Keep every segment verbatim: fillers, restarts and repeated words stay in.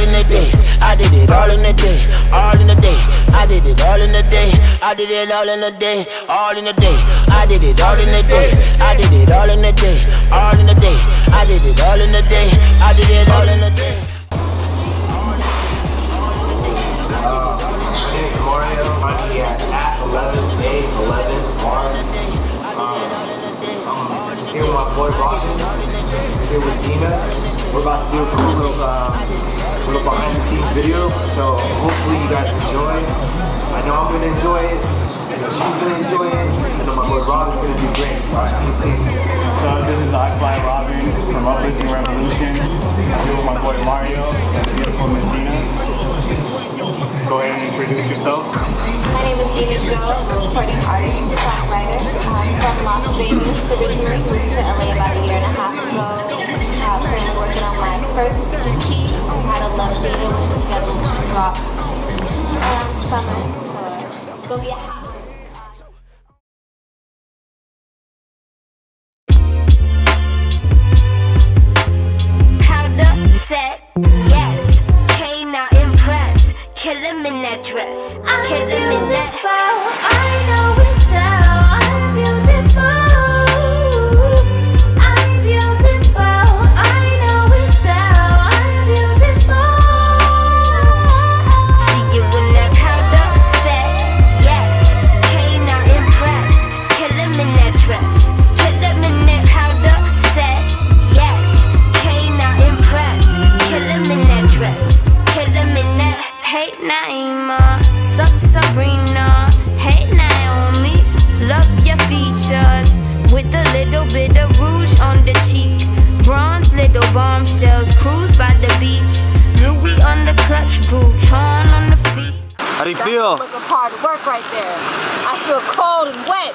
in the day. I did it all in the day. All in the day. I did it all in the day. I did it all in the day. All in the day. I did it all in the day. I did it all in the day. All in the day. I did it all in the day. I did it all in the day. At eleven, eight, eleven, March. Um, I'm here with my boy Robin, here with Deena. We're about to do a cool little, uh, little behind the scenes video, so hopefully you guys enjoy. I know I'm going to enjoy it, I know she's going to enjoy it, I know my boy Robin's going to do great. Alright, peace, peace. So this is I Fly Robin from Uplifting Revolution. I'm here with my boy Mario and beautiful Miss Deena. Go ahead and introduce yourself. My name is Deenajeaux. I'm a recording artist and songwriter. I'm from Las Vegas originally, moved to L A about a year and a half ago. I'm currently working on my first E P entitled Love Leader, which is scheduled to drop around summer. So it's gonna be a hot kill him in that dress. Kill him in that. I know it's so. I'm beautiful. I'm beautiful. I know it's so. I'm beautiful. See you in that powder set. Yes. K not impressed. Kill him in that dress. Kill him in that powder set. Yes. K not impressed. Kill him in that dress. Kill him in that. Hey Naima, sup Sabrina. Hey Naomi, love your features with a little bit of rouge on the cheek. Bronze little bombshells, cruise by the beach. Louis on the clutch, Bouton on the feet. How do you feel? That's a hard work right there. I feel cold and wet.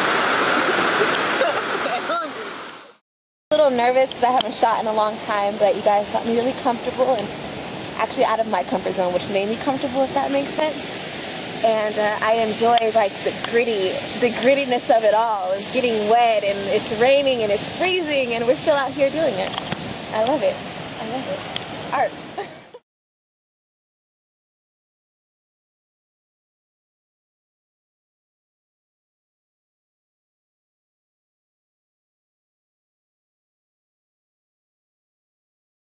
A little nervous because I haven't shot in a long time, but you guys got me really comfortable and actually out of my comfort zone, which made me comfortable, if that makes sense. And uh, I enjoy like the gritty, the grittiness of it all. It's getting wet and it's raining and it's freezing and we're still out here doing it. I love it. I love it. Art.